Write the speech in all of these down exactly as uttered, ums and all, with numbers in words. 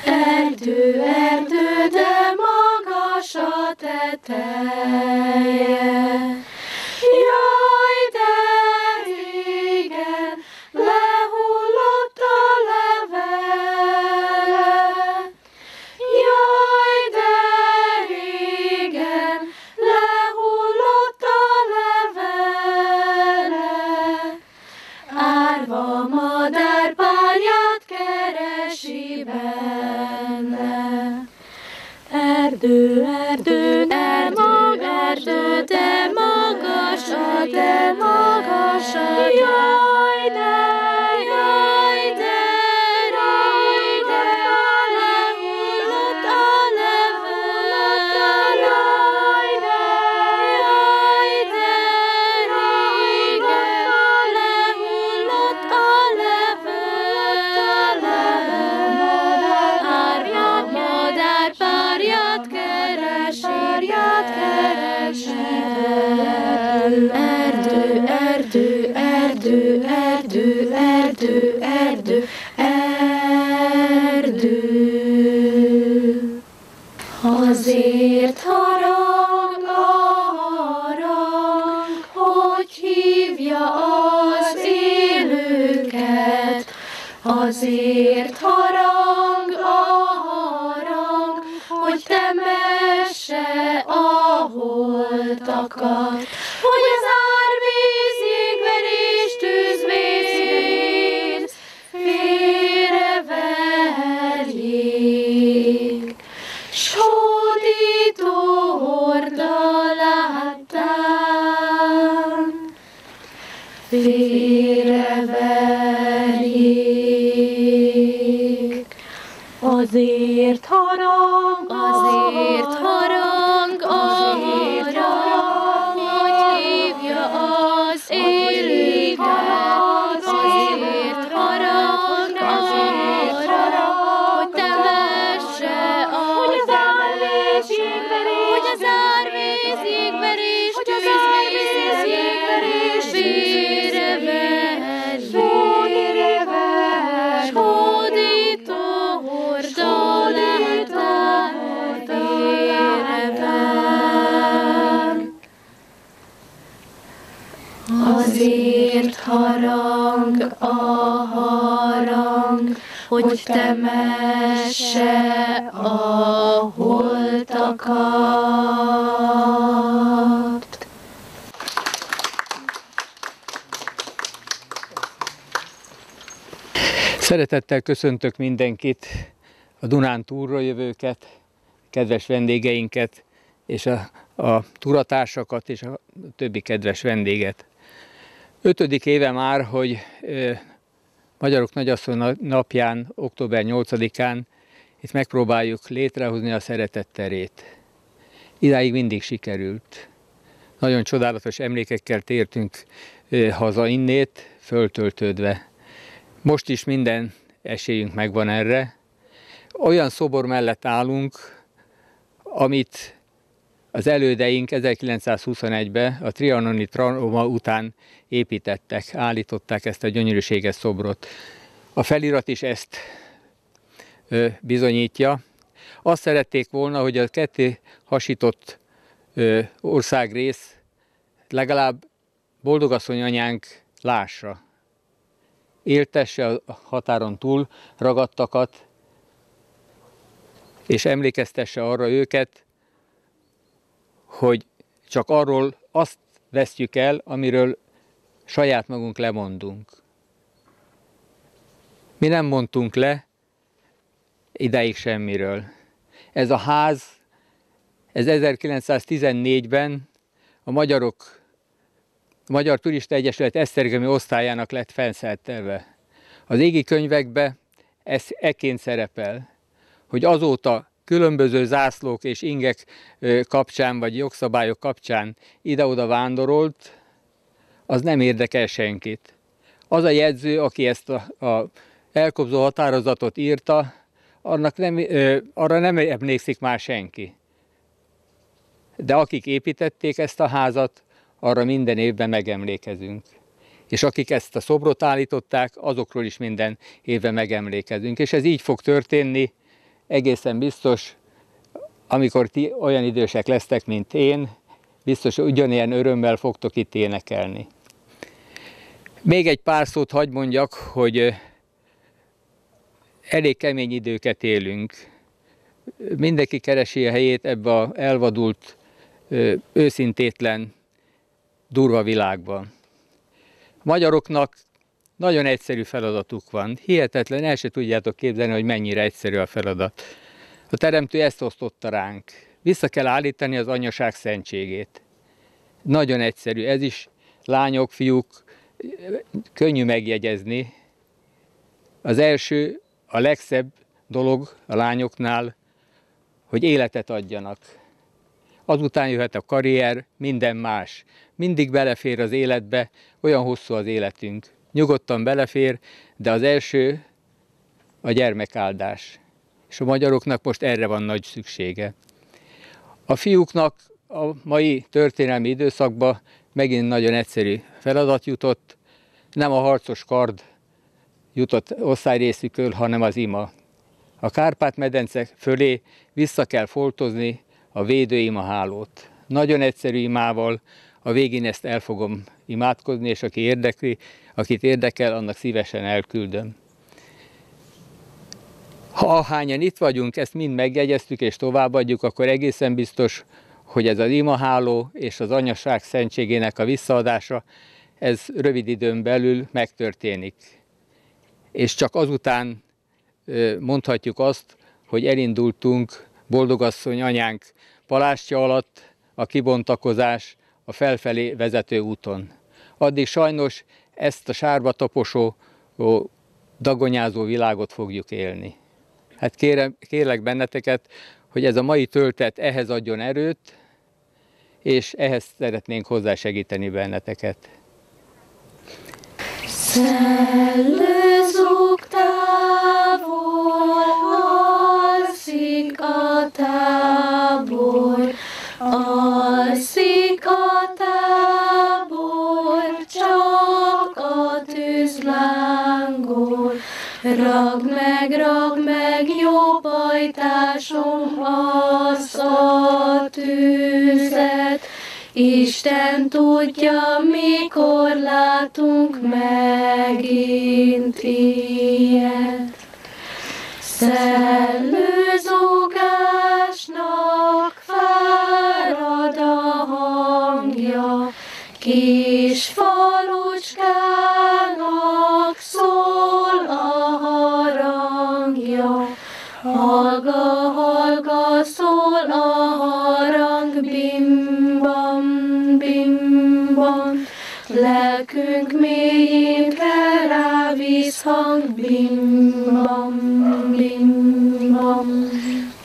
Erdő, erdő, de magas a teteje. Jaj, de régen lehullott a levele. Jaj, de régen lehullott a levele. Árva madár párját keresi benne. Erdő, erdő, de magas, erdő, de magas, de magas, jaj, de, jaj, de, régen lehullott a levele. Jaj, de, jaj, de, régen lehullott a levele. Árja madár párját keresi, párját keresi. Erdő, erdő, erdő, erdő, erdő, erdő, erdő. Azért harang a harang, hogy hívja az élőket. Azért harang a harang, hogy temesse a holtakat. Hogy az árvíz, jégverés, tűzvész félreverjék. S hódító horda láttán félreverjék. Azért harang, azért harang, azért harang, hogy hívja az élőket. Azért harang, azért harang, hogy temesse a árvíz, hogy az árvíz, jégverés, tűzvész, jégverés, félreverjék. S hódító horda láttán félrever. Azért harang a harang, hogy temesse a holtakat. Szeretettel köszöntök mindenkit, a Dunántúlról jövőket, kedves vendégeinket, és a, a turatársakat, és a többi kedves vendéget. Ötödik éve már, hogy ö, Magyarok Nagyasszony napján, október nyolcadikán itt megpróbáljuk létrehozni a szeretet terét. Idáig mindig sikerült. Nagyon csodálatos emlékekkel tértünk ö, haza innét, föltöltődve. Most is minden esélyünk megvan erre. Olyan szobor mellett állunk, amit az elődeink ezerkilencszázhuszonegyben a trianoni trauma után építettek, állították ezt a gyönyörűséges szobrot. A felirat is ezt ö, bizonyítja. Azt szerették volna, hogy a ketté hasított ö, országrész legalább Boldogasszony anyánk lássa. Éltesse a határon túl ragadtakat, és emlékeztesse arra őket, hogy csak arról azt vesztjük el, amiről saját magunk lemondunk. Mi nem mondtunk le idáig semmiről. Ez a ház, ez ezerkilencszáztizennégyben a magyarok, a Magyar Turista Egyesület esztergomi osztályának lett fenszentelve. Az égi könyvekben ez ekként szerepel, hogy azóta különböző zászlók és ingek kapcsán, vagy jogszabályok kapcsán ide-oda vándorolt, az nem érdekel senkit. Az a jegyző, aki ezt a, a elkobzó határozatot írta, annak nem, ö, arra nem emlékszik már senki. De akik építették ezt a házat, arra minden évben megemlékezünk. És akik ezt a szobrot állították, azokról is minden évben megemlékezünk. És ez így fog történni egészen biztos, amikor ti olyan idősek lesztek, mint én, biztos ugyanilyen örömmel fogtok itt énekelni. Még egy pár szót hadd mondjak, hogy elég kemény időket élünk. Mindenki keresi a helyét ebbe az elvadult, őszintétlen, durva világban. Magyaroknak nagyon egyszerű feladatuk van. Hihetetlen, el se tudjátok képzelni, hogy mennyire egyszerű a feladat. A Teremtő ezt osztotta ránk. Vissza kell állítani az anyaság szentségét. Nagyon egyszerű. Ez is lányok, fiúk, könnyű megjegyezni. Az első, a legszebb dolog a lányoknál, hogy életet adjanak. Azután jöhet a karrier, minden más. Mindig belefér az életbe, olyan hosszú az életünk. Nyugodtan belefér, de az első a gyermekáldás. És a magyaroknak most erre van nagy szüksége. A fiúknak a mai történelmi időszakban megint nagyon egyszerű feladat jutott. Nem a harcos kard jutott osztályrészükről, hanem az ima. A Kárpát-medence fölé vissza kell foltozni a védő imahálót. Nagyon egyszerű imával, a végén ezt el fogom imádkozni, és aki érdekli, akit érdekel, annak szívesen elküldöm. Ha ahányan itt vagyunk, ezt mind megjegyeztük és továbbadjuk, akkor egészen biztos, hogy ez az imaháló és az anyaság szentségének a visszaadása, ez rövid időn belül megtörténik. És csak azután mondhatjuk azt, hogy elindultunk Boldogasszony anyánk palástja alatt a kibontakozás a felfelé vezető úton. Addig sajnos ezt a sárba taposó, dagonyázó világot fogjuk élni. Hát kérem, kérlek benneteket, hogy ez a mai töltet ehhez adjon erőt, és ehhez szeretnénk hozzásegíteni benneteket. Szellőzők távol, alszik a tábor, alszik a tábor, csak a tűz lángol. Ragd meg, ragd meg, jó pajtásom, azt a tűzet, Isten tudja, mikor látunk megint ilyet. Szellőzúgásnak fárad a hangja, kis falucskának szól a harangja. Hallga, hallga, szól a harang, bim-bam, bim-bam. Lelkünk mélyén kell rá vízhang, bim-bam, bim-bam.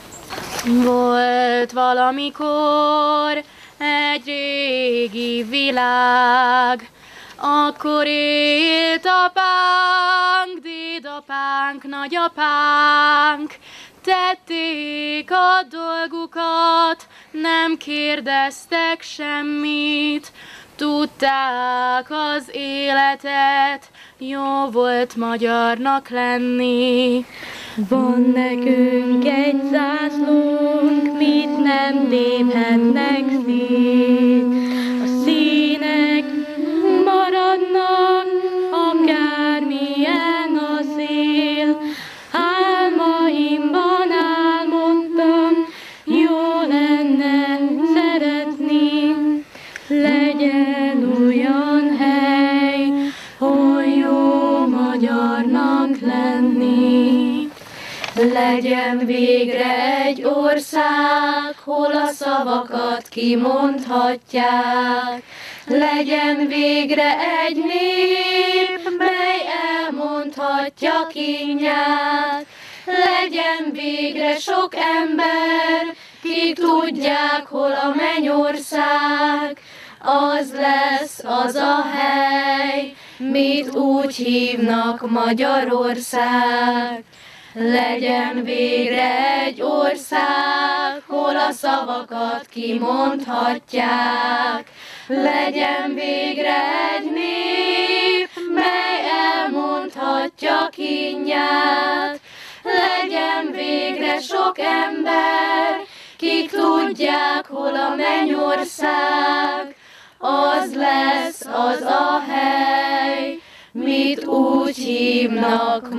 Volt valamikor egy régi világ, akkor élt apánk, dédapánk, nagyapánk, tették a dolgukat, nem kérdeztek semmit, tudták az életet, jó volt magyarnak lenni. Van nekünk egy zászlónk, mit nem léphetnek szét. A színek maradnak, akármilyen a szél. Álmaimban álmodtam, jó lenne szeretni. Legyen olyan hely, hol jó magyarnak lenni. Legyen végre egy ország, hol a szavakat kimondhatják. Legyen végre egy nép, mely elmondhatja kínját. Legyen végre sok ember, kik tudják, hol a mennyország. Az lesz az a hely, mit úgy hívnak Magyarország. Legyen végre egy ország, hol a szavakat kimondhatják. Legyen végre egy nép, mely elmondhatja kínját. Legyen legyen végre sok ember, kik tudják, hol a mennyország, az lesz az a hely, mit úgy hívnak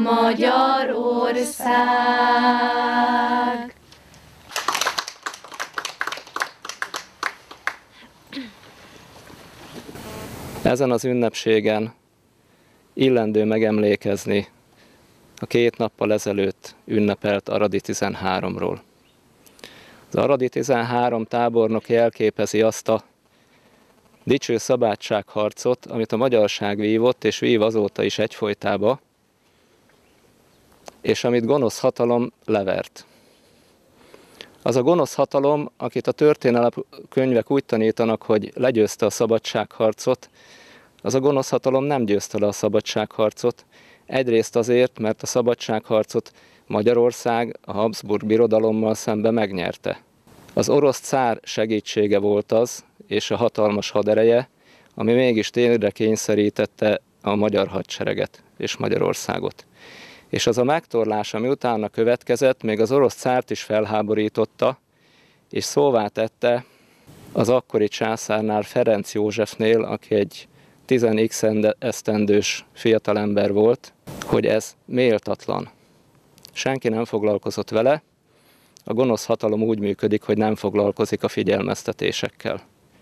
Magyarország. Ezen az ünnepségen illendő megemlékezni a két nappal ezelőtt ünnepelt Aradi tizenháromról. Az Aradi tizenhárom tábornok jelképezi azt a dicső szabadságharcot, amit a magyarság vívott és vív azóta is egyfolytába, és amit gonosz hatalom levert. Az a gonosz hatalom, akit a történelem könyvek úgy tanítanak, hogy legyőzte a szabadságharcot, az a gonosz hatalom nem győzte le a szabadságharcot, egyrészt azért, mert a szabadságharcot Magyarország a Habsburg birodalommal szembe megnyerte. Az orosz cár segítsége volt az, és a hatalmas hadereje, ami mégis térre kényszerítette a magyar hadsereget és Magyarországot. És az a megtorlás, ami utána következett, még az orosz cárt is felháborította, és szóvá tette az akkori császárnál, Ferenc Józsefnél, aki egy tíz x esztendős fiatalember volt, hogy ez méltatlan. Senki nem foglalkozott vele, a gonosz hatalom úgy működik, hogy nem foglalkozik a figyelmeztetésekkel.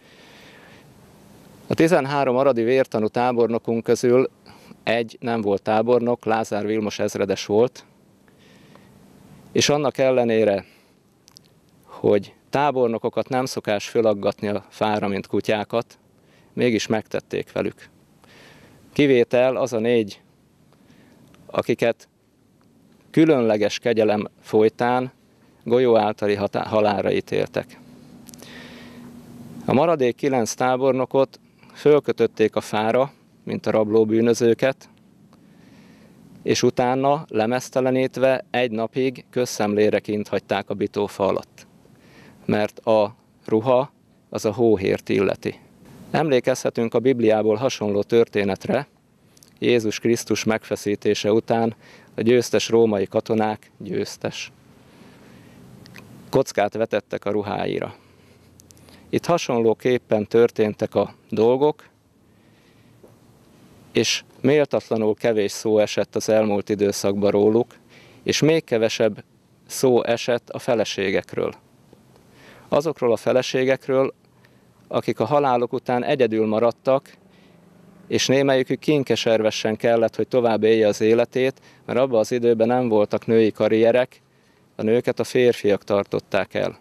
A tizenhárom aradi vértanú tábornokunk közül egy nem volt tábornok, Lázár Vilmos ezredes volt, és annak ellenére, hogy tábornokokat nem szokás fölaggatni a fára, mint kutyákat, mégis megtették velük. Kivétel az a négy, akiket különleges kegyelem folytán golyó általi halálra ítéltek. A maradék kilenc tábornokot fölkötötték a fára, mint a rablóbűnözőket, és utána lemeztelenítve egy napig közszemlére kint hagyták a bitófa alatt, mert a ruha az a hóhért illeti. Emlékezhetünk a Bibliából hasonló történetre, Jézus Krisztus megfeszítése után a győztes római katonák, győztes, kockát vetettek a ruháira. Itt hasonlóképpen történtek a dolgok, és méltatlanul kevés szó esett az elmúlt időszakban róluk, és még kevesebb szó esett a feleségekről. Azokról a feleségekről, akik a haláluk után egyedül maradtak, és némelyikük kínkeservesen kellett, hogy tovább élje az életét, mert abban az időben nem voltak női karrierek, a nőket a férfiak tartották el.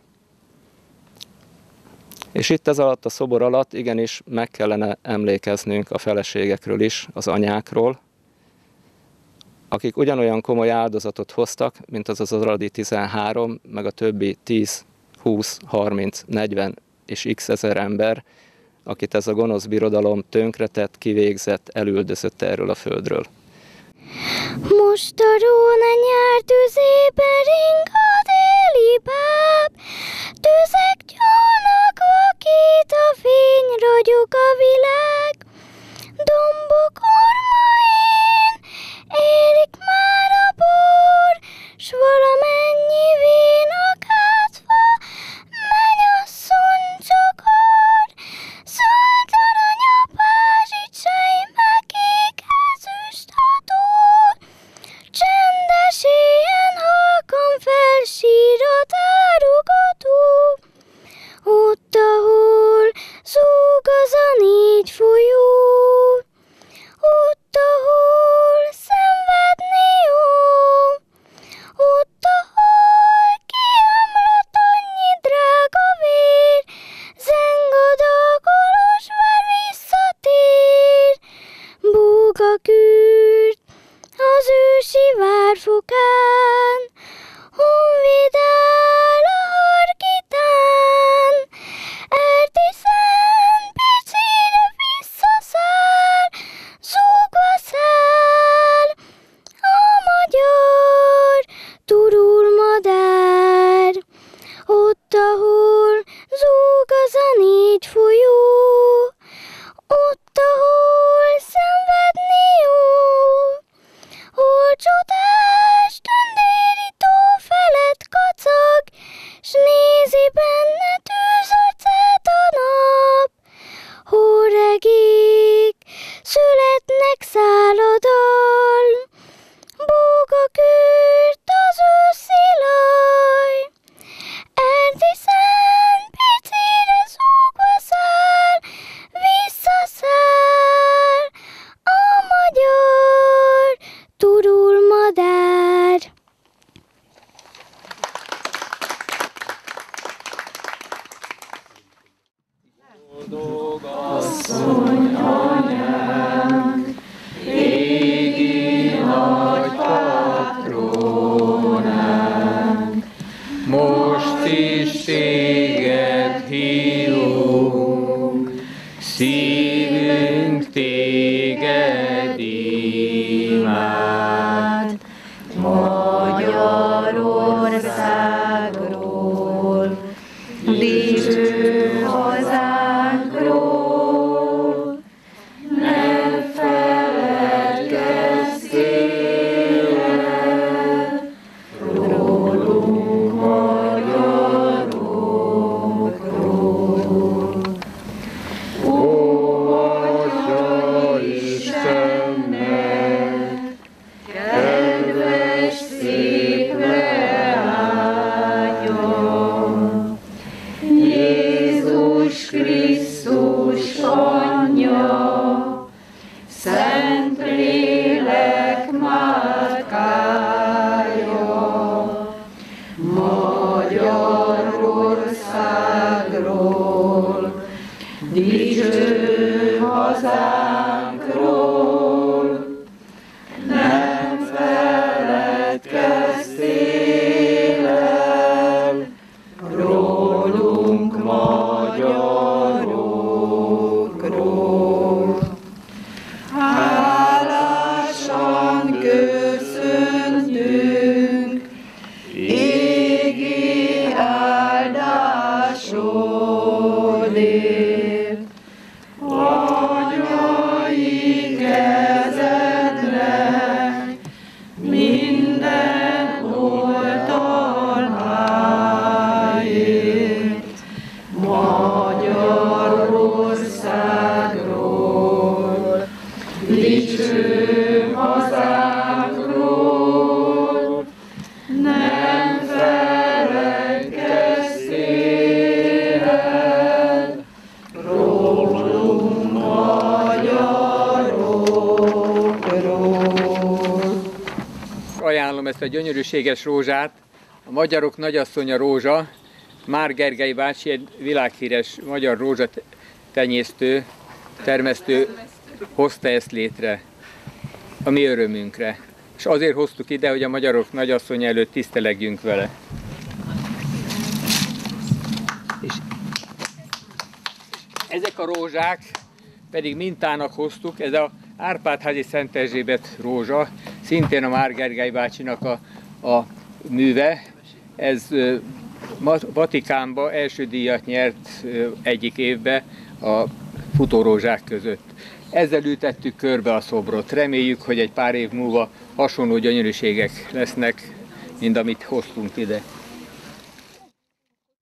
És itt ez alatt a szobor alatt igenis meg kellene emlékeznünk a feleségekről is, az anyákról, akik ugyanolyan komoly áldozatot hoztak, mint az az aradi tizenhárom, meg a többi tíz, húsz, harminc, negyven és x ezer ember, akit ez a gonosz birodalom tönkretett, kivégzett, elüldözött erről a földről. Most a Róna nyár tüzében ring a déli báb, tüzek gyalnak vakít, a fény ragyog a világ. Dombok ormain érik már a bor, s valamennyi vén a kátva, mennyasszony csokor. Zöld arany a pázsitsai, megkék ezüst a tor. Csendes éjjel halkan felsír a tárogató, ott, ahol zúg az a négy folyó, ott, ahol szenvedni jó, ott, ahol kiömlött annyi drága vér, zeng a dalgolos vár visszatér. Búg a kürt az ősi várfokán, honvéd áll a harkitán, Erdi szent Pécsére visszaszáll, zúgva száll a magyar turulmadár. Ott, ahol zúg az a négy folyó, ott, ahol szenvedni jó, hol csodás évekig születnek száladal, bóga kürt az őszi laj, Erdi szent picire zúgva száll, visszaszáll a magyar turulmadár. Boldog asszony anyánk, égi nagy patronánk, most is téged hívunk, szívünk téged imád. Magyarországról, dicső hazánkról, nem feledkezzél el, rólunk magyarokról. Ó, Atya Istennek, kedves szívre álljon, Jézus Krisztus Anyja, Szentlélek Mátkája, Magyarországról, dicső hazánkról, nem feledkeztél el, rólunk magyarokról. Hálásan köszöntünk égi áldásodért, anyai kezednek minden oltalmáért, Magyarországról, dicső hazánkról, nem feledkezzél el, rólunk magyarokról. Ajánlom ezt a gyönyörűséges rózsát, a Magyarok Nagyasszonya rózsa. Már Gergely bácsi egy világhíres magyar rózsatenyésztő, termesztő hozta ezt létre, a mi örömünkre. És azért hoztuk ide, hogy a Magyarok Nagyasszonya előtt tisztelegjünk vele. És ezek a rózsák pedig mintának hoztuk, ez a Árpád-házi Szent Erzsébet rózsa, szintén a Már Gergely bácsinak a, a műve. Ez Vatikánba első díjat nyert egyik évbe a futórózsák között. Ezzel ültettük körbe a szobrot. Reméljük, hogy egy pár év múlva hasonló gyönyörűségek lesznek, mint amit hoztunk ide.